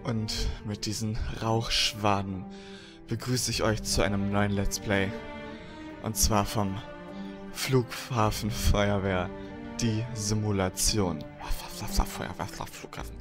Und mit diesen Rauchschwaden begrüße ich euch zu einem neuen Let's Play. Und zwar vom Flughafenfeuerwehr, die Simulation. Flughafen.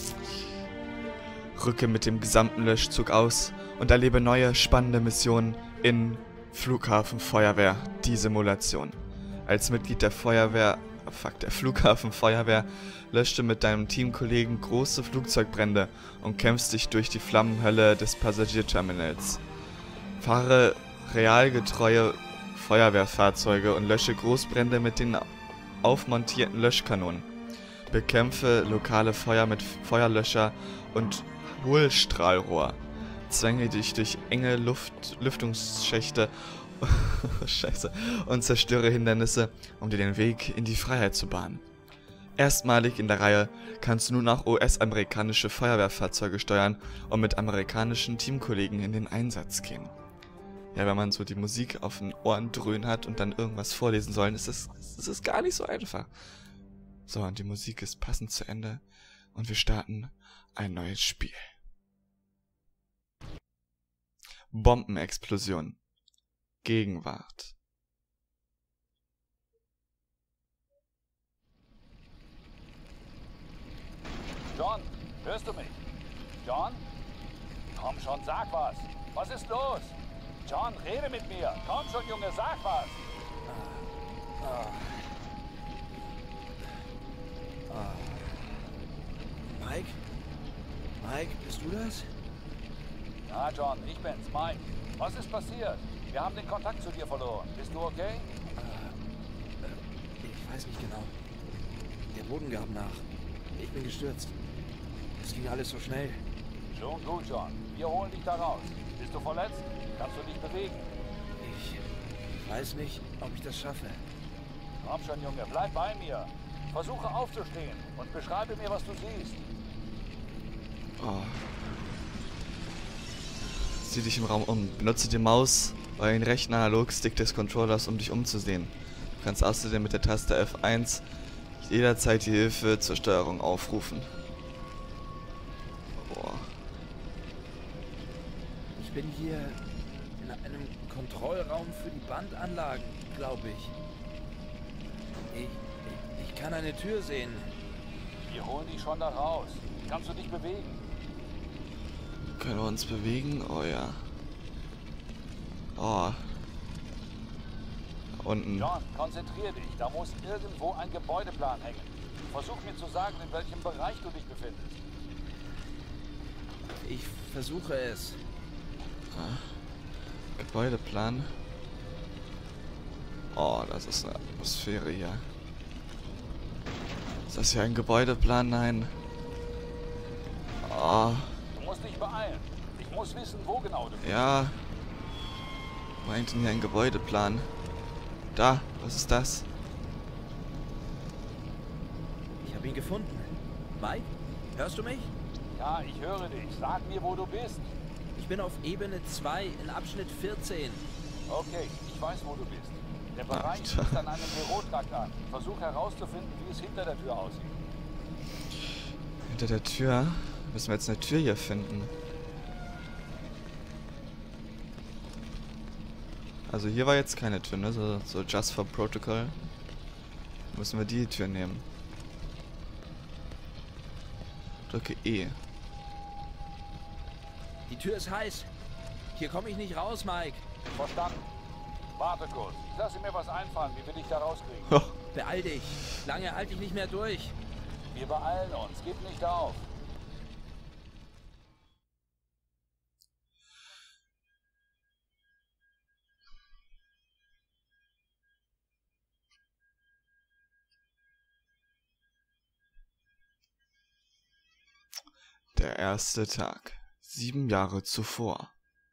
Rücke mit dem gesamten Löschzug aus und erlebe neue spannende Missionen in Flughafenfeuerwehr, die Simulation. Als Mitglied der Flughafenfeuerwehr löschte mit deinem Teamkollegen große Flugzeugbrände und kämpfst dich durch die Flammenhölle des Passagierterminals. Fahre realgetreue Feuerwehrfahrzeuge und lösche Großbrände mit den aufmontierten Löschkanonen. Bekämpfe lokale Feuer mit Feuerlöscher und Hohlstrahlrohr. Zwänge dich durch enge Lüftungsschächte Scheiße, und zerstöre Hindernisse, um dir den Weg in die Freiheit zu bahnen. Erstmalig in der Reihe kannst du nun auch US-amerikanische Feuerwehrfahrzeuge steuern und mit amerikanischen Teamkollegen in den Einsatz gehen. Ja, wenn man so die Musik auf den Ohren dröhnen hat und dann irgendwas vorlesen soll, ist es gar nicht so einfach. So, und die Musik ist passend zu Ende und wir starten ein neues Spiel. Bombenexplosion. Gegenwart. John, hörst du mich? John? Komm schon, sag was. Was ist los? John, rede mit mir. Komm schon, Junge, sag was. Mike? Mike, bist du das? Ja, John, ich bin's, Mike. Was ist passiert? Wir haben den Kontakt zu dir verloren. Bist du okay? Ich weiß nicht genau. Der Boden gab nach. Ich bin gestürzt. Es ging alles so schnell. Schon gut, John. Wir holen dich da raus. Bist du verletzt? Kannst du dich bewegen? Ich weiß nicht, ob ich das schaffe. Komm schon, Junge, bleib bei mir. Versuche aufzustehen und beschreibe mir, was du siehst. Oh. Sieh dich im Raum um. Benutze die Maus oder den rechten Analogstick des Controllers, um dich umzusehen. Du kannst außerdem mit der Taste F1 jederzeit die Hilfe zur Steuerung aufrufen. Boah. Ich bin hier in einem Kontrollraum für die Bandanlagen, glaube ich. Ich kann eine Tür sehen. Wir holen dich schon da raus. Kannst du dich bewegen? Können wir uns bewegen? Oh ja. Oh. Da unten. John, konzentrier dich. Da muss irgendwo ein Gebäudeplan hängen. Versuch mir zu sagen, in welchem Bereich du dich befindest. Ich versuche es. Gebäudeplan. Oh, das ist eine Atmosphäre hier. Ist das hier ein Gebäudeplan? Nein. Oh. Du musst dich beeilen. Ich muss wissen, wo genau du bist. Ja. Wo hängt denn hier ein Gebäudeplan? Da, was ist das? Ich habe ihn gefunden. Mike, hörst du mich? Ja, ich höre dich. Sag mir, wo du bist. Ich bin auf Ebene 2 in Abschnitt 14. Okay, ich weiß, wo du bist. Der Bereich Alter. ist an einem Bürotrakt an. Versuch herauszufinden, wie es hinter der Tür aussieht. Hinter der Tür? Müssen wir jetzt eine Tür hier finden? Also hier war jetzt keine Tür, ne? So just for protocol. Müssen wir die Tür nehmen. Drücke E. Die Tür ist heiß. Hier komme ich nicht raus, Mike. Verstanden. Warte kurz. Ich lasse mir was einfallen, wie wir dich da rauskriegen. Oh. Beeil dich. Lange halte ich nicht mehr durch. Wir beeilen uns. Gib nicht auf. Der erste Tag. 7 Jahre zuvor.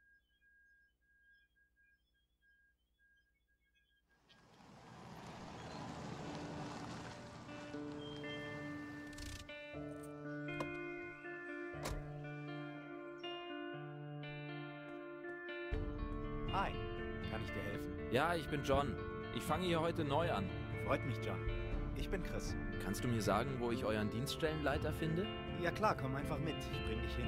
Hi, kann ich dir helfen? Ja, ich bin John. Ich fange hier heute neu an. Freut mich, John. Ich bin Chris. Kannst du mir sagen, wo ich euren Dienststellenleiter finde? Ja klar, komm einfach mit. Ich bring dich hin.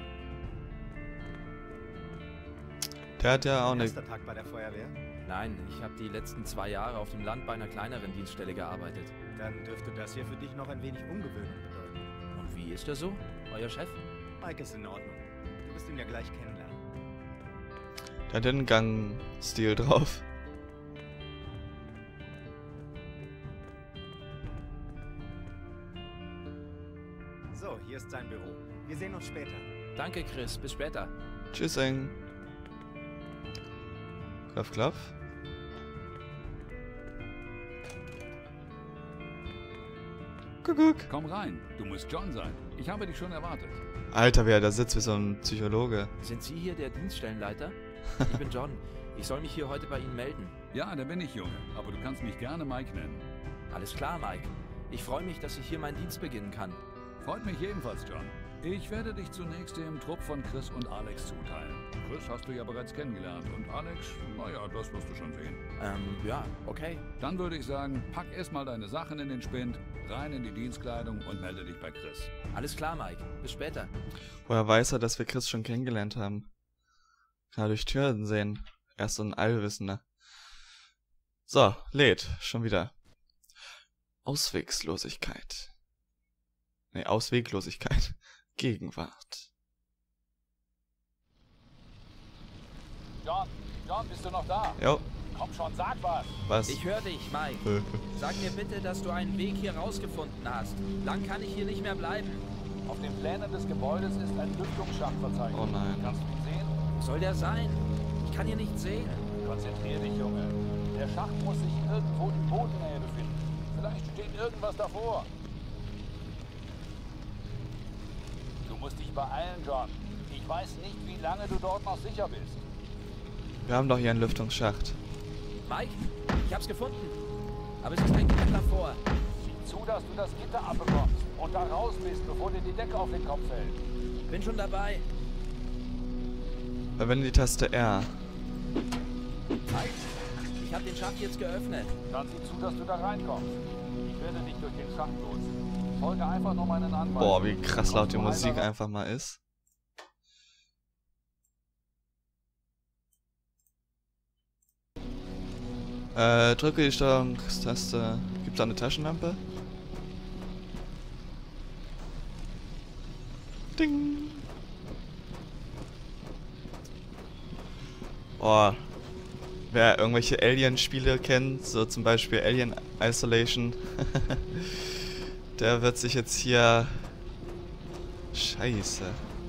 Der hat ja auch eine... Erster Tag bei der Feuerwehr? Nein, ich habe die letzten 2 Jahre auf dem Land bei einer kleineren Dienststelle gearbeitet. Dann dürfte das hier für dich noch ein wenig Umgewöhnung bedeuten. Und wie ist er so? Euer Chef? Mike ist in Ordnung. Du wirst ihn ja gleich kennenlernen. Der hat den Gangstil drauf. So, hier ist sein Büro. Wir sehen uns später. Danke, Chris. Bis später. Tschüss, Eng. Klopf, klopf. Kuckuck. Komm rein, du musst John sein. Ich habe dich schon erwartet. Alter, wie er da sitzt wie so ein Psychologe. Sind Sie hier der Dienststellenleiter? Ich bin John. Ich soll mich hier heute bei Ihnen melden. Ja, da bin ich, Junge. Aber du kannst mich gerne Mike nennen. Alles klar, Mike. Ich freue mich, dass ich hier meinen Dienst beginnen kann. Freut mich ebenfalls, John. Ich werde dich zunächst dem Trupp von Chris und Alex zuteilen. Chris hast du ja bereits kennengelernt und Alex, naja, das wirst du schon sehen. Ja, okay. Dann würde ich sagen, pack erstmal deine Sachen in den Spind, rein in die Dienstkleidung und melde dich bei Chris. Alles klar, Mike. Bis später. Woher weiß er, dass wir Chris schon kennengelernt haben? Kann er durch Türen sehen. Er ist so ein Allwissender. So, lädt. Schon wieder. Ausweglosigkeit. Nee, Ausweglosigkeit. Gegenwart. John, bist du noch da? Jo. Komm schon, sag was. Was? Ich höre dich, Mike. Sag mir bitte, dass du einen Weg hier rausgefunden hast. Lang kann ich hier nicht mehr bleiben. Auf den Plänen des Gebäudes ist ein Lüftungsschacht verzeichnet. Oh nein. Kannst du ihn sehen? Soll der sein? Ich kann hier nichts sehen. Konzentrier dich, Junge. Der Schacht muss sich irgendwo in Bodennähe befinden. Vielleicht steht irgendwas davor. Du musst dich beeilen, John. Ich weiß nicht, wie lange du dort noch sicher bist. Wir haben doch hier einen Lüftungsschacht. Mike, ich hab's gefunden. Aber es ist ein Gitter davor. Sieh zu, dass du das Gitter abbekommst und da raus bist, bevor dir die Decke auf den Kopf fällt. Bin schon dabei. Verwende die Taste R. Mike, ich hab den Schacht jetzt geöffnet. Dann sieh zu, dass du da reinkommst. Ich werde dich durch den Schacht los. Folge einfach nur meinen Anweisungen. Boah, wie krass laut die Kommst du Musik einmal- einfach mal ist. Drücke die Steuerungstaste. Gibt es eine Taschenlampe? Ding! Oh. Wer irgendwelche Alien-Spiele kennt, so zum Beispiel Alien Isolation, der wird sich jetzt hier... Scheiße.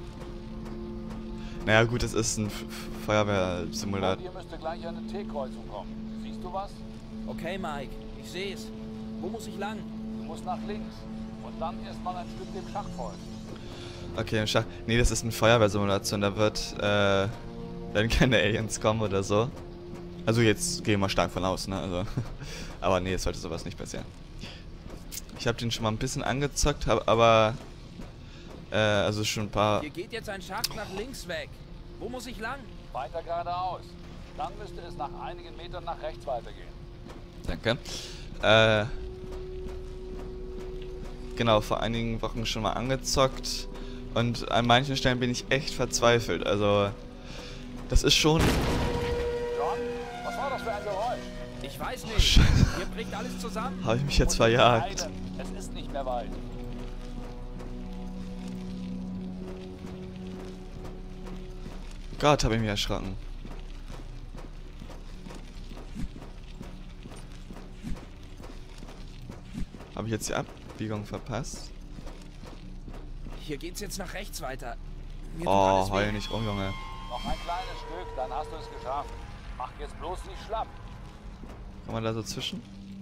Naja gut, es ist ein Vor Feuerwehrsimulator. dir müsste gleich eine T-Kreuzung kommen. Siehst du was? Okay, Mike, ich seh's. Wo muss ich lang? Du musst nach links. Und dann erstmal ein Stück dem Schacht folgen. Okay, im Schach. Nee, das ist eine Feuerwehrsimulation, da werden keine Aliens kommen oder so. Also jetzt gehen wir stark von aus, ne? Also, aber nee, es sollte sowas nicht passieren. Ich habe den schon mal ein bisschen angezockt, aber also schon ein paar... Hier geht jetzt ein Schacht nach links weg. Wo muss ich lang? Weiter geradeaus. Dann müsste es nach einigen Metern nach rechts weitergehen. Danke. Genau, vor einigen Wochen schon mal angezockt. Und an manchen Stellen bin ich echt verzweifelt. Also, das ist schon... John, was war das für ein Geräusch? Ich weiß Oh, nicht. Scheiße. Hier bricht alles zusammen. Habe ich mich jetzt Musst dich verjagt. beeilen. Es ist nicht mehr weit. Gott, habe ich mich erschrocken. Habe ich jetzt die Abbiegung verpasst? Hier geht's jetzt nach rechts weiter. Mir tut Oh, alles heul weh. nicht um, Junge. Noch ein kleines Stück, dann hast du es geschafft. Mach jetzt bloß nicht schlapp. Kann man da so zwischen?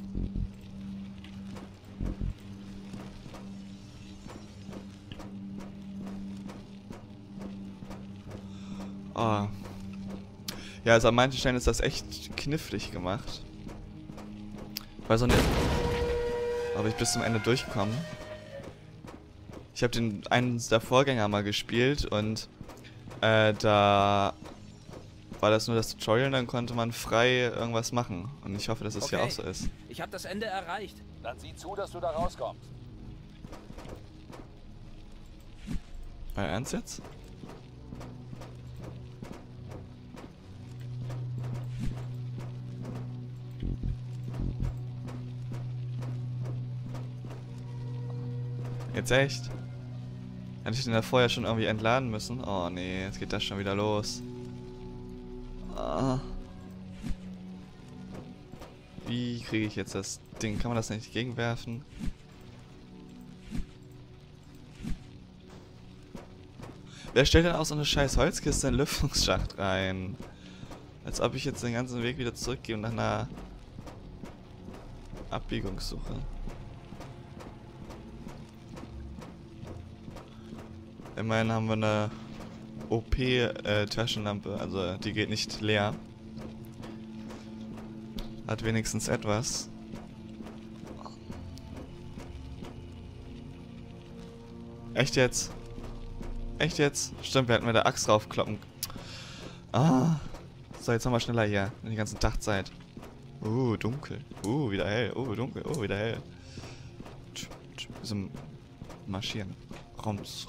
Oh. Ja, also an manchen Stellen ist das echt knifflig gemacht. Ich weiß auch nicht, ob ich bis zum Ende durchkomme. Ich habe einen der Vorgänger mal gespielt und da war das nur das Tutorial und dann konnte man frei irgendwas machen. Und ich hoffe, dass es hier Okay. auch so ist. Ich habe das Ende erreicht. Dann sieh zu, dass du da rauskommst. Ernst jetzt? Jetzt echt? Hätte ich den da vorher schon irgendwie entladen müssen? Oh nee, jetzt geht das schon wieder los. Ah. Wie kriege ich jetzt das Ding? Kann man das nicht gegenwerfen? Wer stellt denn auch so eine scheiß Holzkiste in den Lüftungsschacht rein? Als ob ich jetzt den ganzen Weg wieder zurückgehe und nach einer Abbiegung suche. Immerhin haben wir eine OP-Taschenlampe, also die geht nicht leer. Hat wenigstens etwas. Echt jetzt? Echt jetzt? Stimmt, wir hätten mit der Axt draufkloppen. Ah. So, jetzt nochmal schneller hier. Den ganzen Tag Zeit. Dunkel. Wieder hell. Dunkel. Wieder hell. So marschieren. Rums.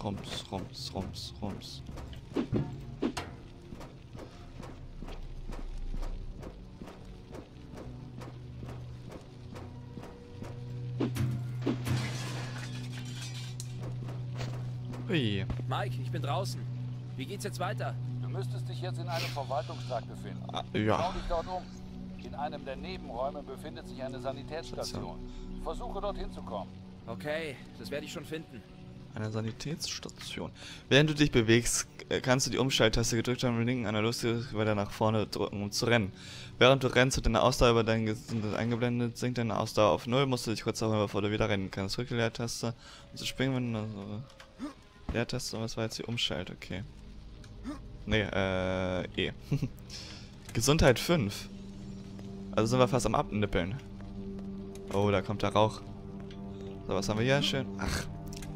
Ui. Mike, ich bin draußen. Wie geht's jetzt weiter? Du müsstest dich jetzt in einem Verwaltungstrakt befinden. Ja. Schau dich dort um. In einem der Nebenräume befindet sich eine Sanitätsstation. Versuche dorthin zu kommen. Okay, das werde ich schon finden. Eine Sanitätsstation. Während du dich bewegst, kannst du die Umschalttaste gedrückt haben und linken Analog weiter nach vorne drücken, um zu rennen. Während du rennst, wird deine Ausdauer über dein Gesicht eingeblendet, sinkt deine Ausdauer auf 0, musst du dich kurz aufhören, bevor du wieder rennen kannst. Drücke die Leertaste, um zu springen, wenn du... Also, Leertaste, was war jetzt die Umschalt? Okay. Nee, E. Gesundheit 5. Also sind wir fast am Abnippeln. Oh, da kommt der Rauch. So, was haben wir hier? Schön. Ach.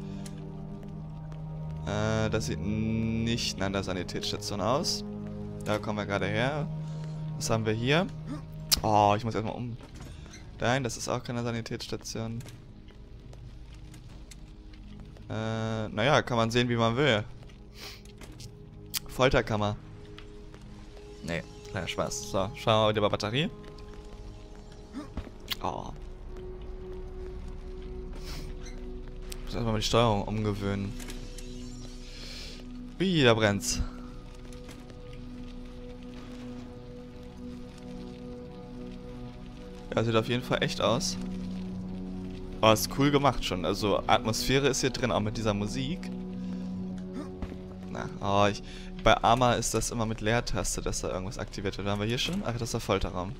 Das sieht nicht nach der Sanitätsstation aus. Da kommen wir gerade her. Was haben wir hier? Oh, ich muss erstmal um. Nein, das ist auch keine Sanitätsstation. Naja, kann man sehen, wie man will. Folterkammer. Nee, kleiner Spaß. So, schauen wir wieder bei Batterie. Oh. Ich muss erstmal die Steuerung umgewöhnen. Ui, da brennt's. Ja, sieht auf jeden Fall echt aus. Oh, ist cool gemacht schon. Also Atmosphäre ist hier drin, auch mit dieser Musik. Na, oh, bei Arma ist das immer mit Leertaste, dass da irgendwas aktiviert wird. Haben wir hier schon? Ach, das ist der Folterraum.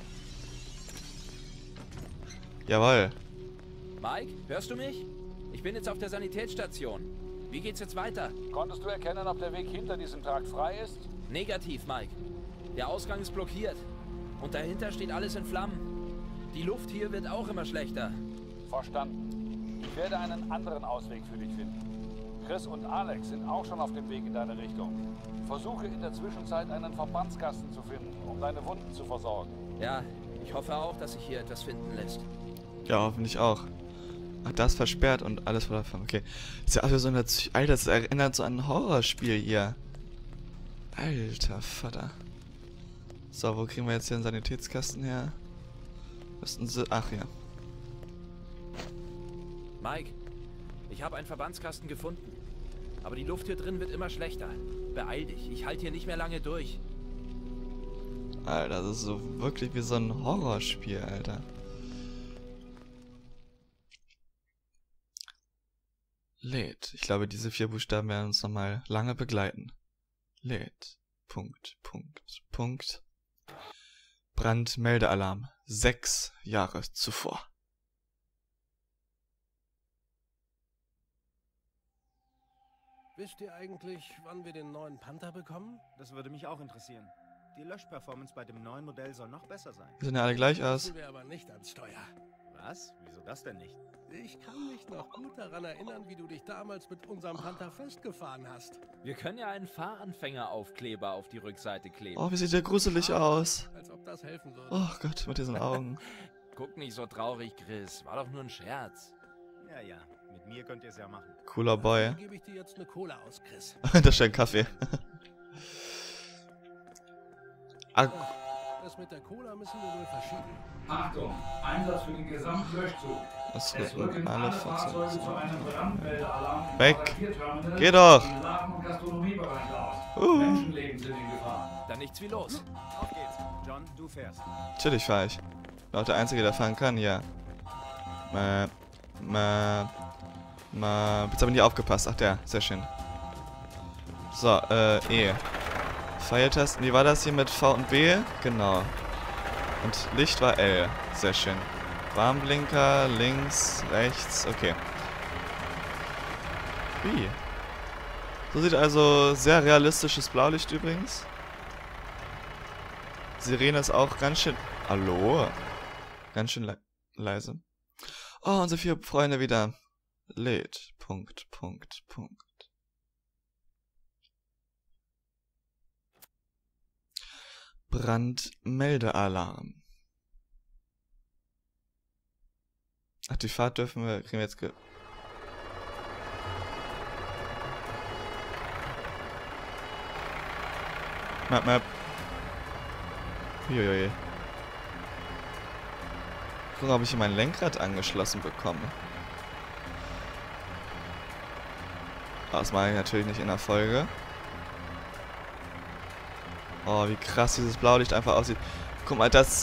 Jawohl. Mike, hörst du mich? Ich bin jetzt auf der Sanitätsstation. Wie geht's jetzt weiter? Konntest du erkennen, ob der Weg hinter diesem Trakt frei ist? Negativ, Mike. Der Ausgang ist blockiert. Und dahinter steht alles in Flammen. Die Luft hier wird auch immer schlechter. Verstanden. Ich werde einen anderen Ausweg für dich finden. Chris und Alex sind auch schon auf dem Weg in deine Richtung. Versuche in der Zwischenzeit einen Verbandskasten zu finden, um deine Wunden zu versorgen. Ja, ich hoffe auch, dass sich hier etwas finden lässt. Ja, hoffentlich auch. Ach, das ist versperrt und alles voller Flammen. Okay. Ist ja auch so eine... Alter, das erinnert so an ein Horrorspiel hier. Alter Vater. So, wo kriegen wir jetzt hier einen Sanitätskasten her? Müssten sie... Ach ja. Mike, ich habe einen Verbandskasten gefunden. Aber die Luft hier drin wird immer schlechter. Beeil dich, ich halte hier nicht mehr lange durch. Alter, das ist so wirklich wie so ein Horrorspiel, Alter. Lädt. Ich glaube, diese 4 Buchstaben werden uns nochmal lange begleiten. Lädt. Punkt. Brandmeldealarm. 6 Jahre zuvor. Wisst ihr eigentlich, wann wir den neuen Panther bekommen? Das würde mich auch interessieren. Die Löschperformance bei dem neuen Modell soll noch besser sein. Die sehen ja alle gleich aus. Müssen wir aber nicht ans Steuer. Was? Wieso das denn nicht? Ich kann mich noch gut daran erinnern, wie du dich damals mit unserem Panther festgefahren hast. Wir können ja einen Fahranfängeraufkleber auf die Rückseite kleben. Oh, wie sieht der gruselig aus. Als ob das helfen würde. Oh Gott, mit diesen Augen. Guck nicht so traurig, Chris. War doch nur ein Scherz. Ja, ja. Mit mir könnt ihr es ja machen. Cooler Boy. Dann gebe ich dir jetzt eine Cola aus, Chris. Das ist ein Kaffee. Ah, Das mit der Cola müssen wir wohl verschieben. Achtung, Einsatz für den gesamten Löschzug. das Es rücken rücken alle alle Fahrzeuge Fahrzeuge. zu einem Brandmeldealarm im Weg. Passagierterminal Geh doch. im Laden- und Gastronomiebereich aus. Menschenleben sind in Gefahr. Dann nichts wie los. Auf geht's. John, du fährst. Natürlich fahre ich. Bin auch der Einzige, der fahren kann, ja. Jetzt haben die aufgepasst. Ach, der. Sehr schön. So, E. Pfeiltasten. Wie war das hier mit V und B? Genau. Und Licht war L. Sehr schön. Warnblinker, links, rechts. Okay. Wie? So sieht also sehr realistisches Blaulicht übrigens. Sirene ist auch ganz schön... Hallo? Ganz schön leise. Oh, unsere 4 Freunde wieder. Lädt. Punkt. Brandmeldealarm. Ach, die Fahrt kriegen wir jetzt Map. Uiuiui. Gucken, ob ich hier mein Lenkrad angeschlossen bekomme. Das mache ich natürlich nicht in der Folge. Oh, wie krass dieses Blaulicht einfach aussieht. Guck mal, der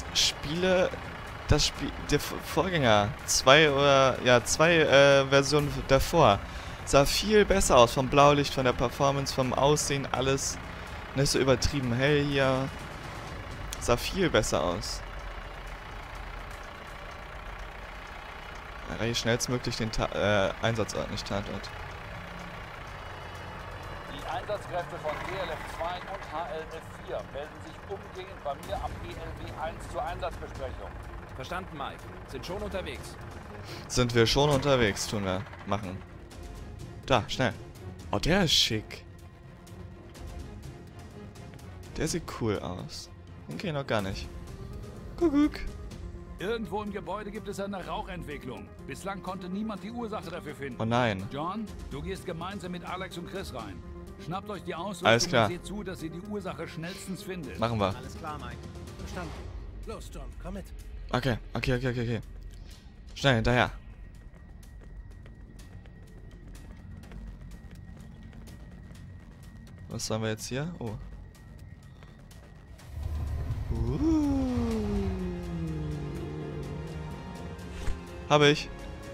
Vorgänger, zwei Versionen davor, sah viel besser aus. Vom Blaulicht, von der Performance, vom Aussehen, alles nicht so übertrieben hell hier. Sah viel besser aus. Erreiche schnellstmöglich den Einsatzort, nicht Tatort. Die Einsatzkräfte von GLF-2 und HLF-4 melden sich umgehend bei mir am ELW-1 zur Einsatzbesprechung. Verstanden, Mike. Sind schon unterwegs. Sind wir schon unterwegs, tun wir. Machen. Da, schnell. Oh, der ist schick. Der sieht cool aus. Den kenn ich noch gar nicht. Kuckuck. Irgendwo im Gebäude gibt es eine Rauchentwicklung. Bislang konnte niemand die Ursache dafür finden. Oh nein. John, du gehst gemeinsam mit Alex und Chris rein. Schnappt euch die Ausrüstung Alles klar. und seht zu, dass ihr die Ursache schnellstens findet. Machen wir. Alles klar, Mike. Verstanden. Los, John, komm mit. Okay. Schnell, hinterher. Was haben wir jetzt hier? Oh. Habe ich.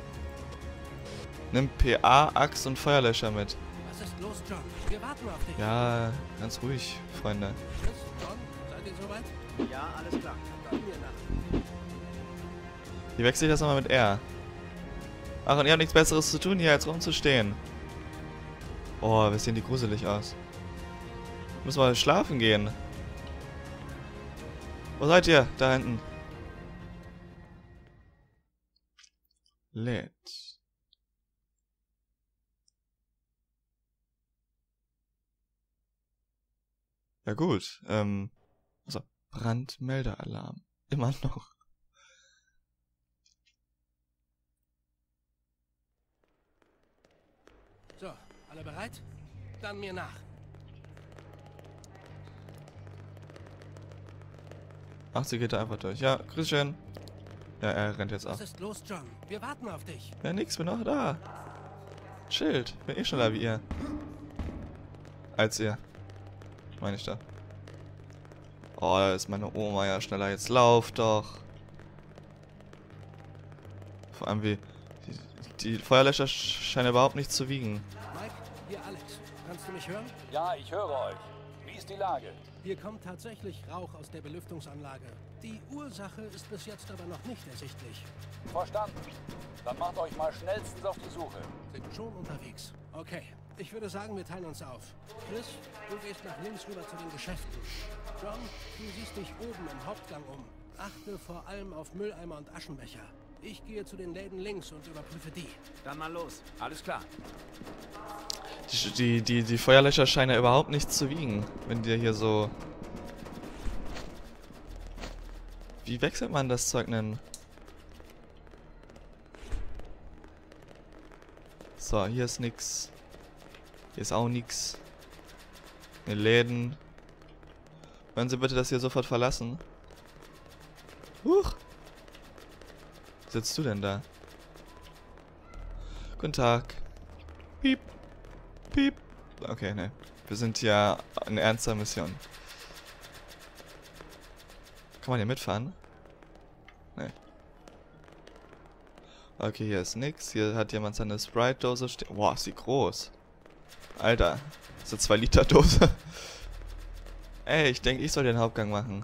Nimm PA, Axt und Feuerlöscher mit. Was ist los, John? Wir warten auf dich. Ja, ganz ruhig, Freunde. Chris, John, seid ihr soweit? Ja, alles klar. Komm mir nach. Hier wechsle ich das nochmal mit R. Ach, und ihr habt nichts Besseres zu tun, hier als rumzustehen. Oh, wir sehen die gruselig aus. Müssen wir schlafen gehen. Wo seid ihr? Da hinten. Lädt. Ja gut, also Brandmeldealarm. Immer noch. So, alle bereit? Dann mir nach. Ach, sie geht da einfach durch. Ja, grüß schön. Ja, er rennt jetzt Was ab. ist los, John? Wir warten auf dich. Ja, nix, bin auch da. Schild, bin eh schneller wie ihr. Als ihr. Meine ich da. Oh, da ist meine Oma ja schneller. Jetzt lauf doch. Vor allem wie... Die Feuerlöscher scheinen überhaupt nicht zu wiegen. Mike, hier Alex. Kannst du mich hören? Ja, ich höre euch. Wie ist die Lage? Hier kommt tatsächlich Rauch aus der Belüftungsanlage. Die Ursache ist bis jetzt aber noch nicht ersichtlich. Verstanden. Dann macht euch mal schnellstens auf die Suche. Sind schon unterwegs. Okay, ich würde sagen, wir teilen uns auf. Chris, du gehst nach links rüber zu den Geschäften. John, du siehst dich oben im Hauptgang um. Achte vor allem auf Mülleimer und Aschenbecher. Ich gehe zu den Läden links und überprüfe die. Dann mal los. Alles klar. Die Feuerlöscher scheinen ja überhaupt nichts zu wiegen. Wenn die hier so... Wie wechselt man das Zeug denn? So, hier ist nix. Hier ist auch nix. In den Läden. Wollen Sie bitte das hier sofort verlassen? Huch! Was sitzt du denn da? Guten Tag. Piep. Piep. Okay, ne. Wir sind ja in ernster Mission. Kann man hier mitfahren? Ne. Okay, hier ist nix. Hier hat jemand seine Sprite-Dose stehen. Boah, ist sie groß. Alter. Das ist eine 2-Liter-Dose. Ey, ich denke, ich soll den Hauptgang machen.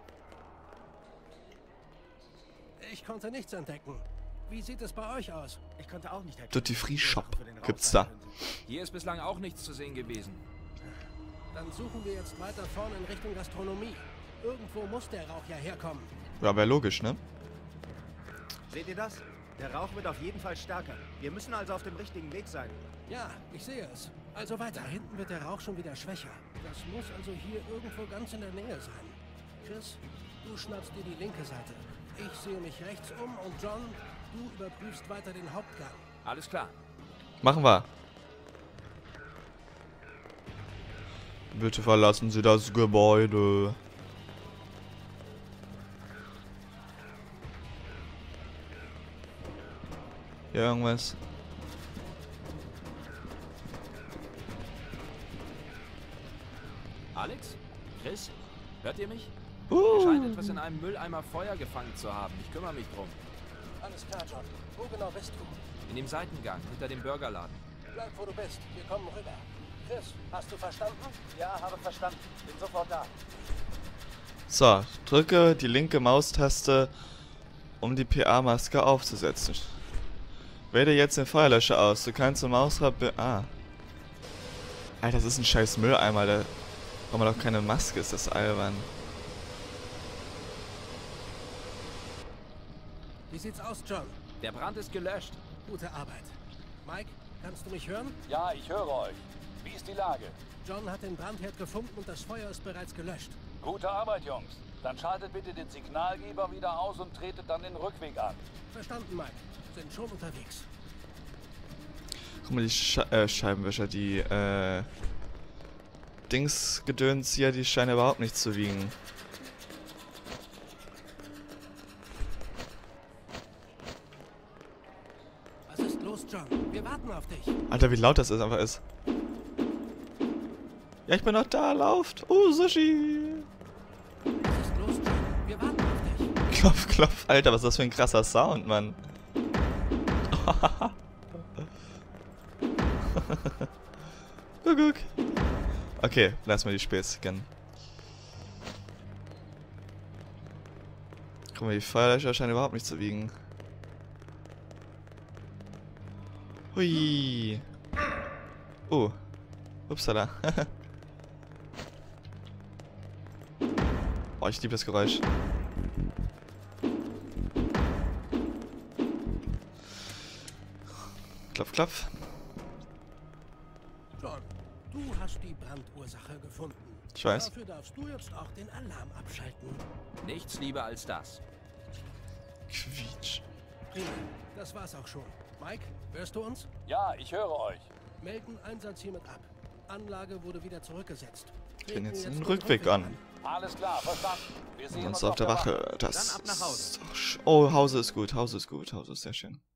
Ich konnte nichts entdecken. Wie sieht es bei euch aus? Ich konnte auch nicht erkennen. Duty Free Shop gibt's da. Hier ist bislang auch nichts zu sehen gewesen. Dann suchen wir jetzt weiter vorne in Richtung Gastronomie. Irgendwo muss der Rauch ja herkommen. Ja, wäre logisch, ne? Seht ihr das? Der Rauch wird auf jeden Fall stärker. Wir müssen also auf dem richtigen Weg sein. Ja, ich sehe es. Also weiter. Da hinten wird der Rauch schon wieder schwächer. Das muss also hier irgendwo ganz in der Nähe sein. Chris, du schnappst dir die linke Seite. Ich sehe mich rechts um und John, du überprüfst weiter den Hauptgang. Alles klar. Machen wir. Bitte verlassen Sie das Gebäude. Hier irgendwas? Alex? Chris? Hört ihr mich? Hier scheint etwas in einem Mülleimer Feuer gefangen zu haben. Ich kümmere mich drum. Alles klar, John. Wo genau bist du? In dem Seitengang, hinter dem Burgerladen. Bleib, wo du bist. Wir kommen rüber. Chris, hast du verstanden? Ja, habe verstanden. Bin sofort da. So, drücke die linke Maustaste, um die PA-Maske aufzusetzen. Wähle jetzt den Feuerlöscher aus. Du kannst zum Mausrad Alter, das ist ein scheiß Mülleimer. Da braucht man doch keine Maske. Ist das albern. Wie sieht's aus, John? Der Brand ist gelöscht. Gute Arbeit. Mike, kannst du mich hören? Ja, ich höre euch. Wie ist die Lage? John hat den Brandherd gefunden und das Feuer ist bereits gelöscht. Gute Arbeit, Jungs. Dann schaltet bitte den Signalgeber wieder aus und tretet dann den Rückweg an. Verstanden, Mike. Sind schon unterwegs. Guck mal, die Scheibenwischer, die Dingsgedöns hier, die scheinen überhaupt nicht zu wiegen. Was ist los, John? Wir warten auf dich. Alter, wie laut das einfach ist. Ja, ich bin noch da, lauft. Oh, Sushi. Was ist los, John? Wir warten auf dich. Klopf, klopf. Alter, was ist das für ein krasser Sound, Mann. Guck. Okay, lass mal die Späße kennen. Guck mal, die Feuerlöscher scheinen überhaupt nicht zu wiegen. Hui. Oh. Upsala. Oh, ich liebe das Geräusch. Klopf, klopf. John, du hast die Brandursache gefunden. Ich weiß. Dafür darfst du jetzt auch den Alarm abschalten. Nichts lieber als das. Quietsch. Prima, das war's auch schon. Mike, hörst du uns? Ja, ich höre euch. Melden Einsatz hiermit ab. Anlage wurde wieder zurückgesetzt. Ich bin jetzt Treten den Rückweg an. Alles klar, verstanden. Wir sehen Und uns auf der Wache. Das Dann ab nach Hause. Oh, Hause ist gut, Hause ist gut, Hause ist sehr schön.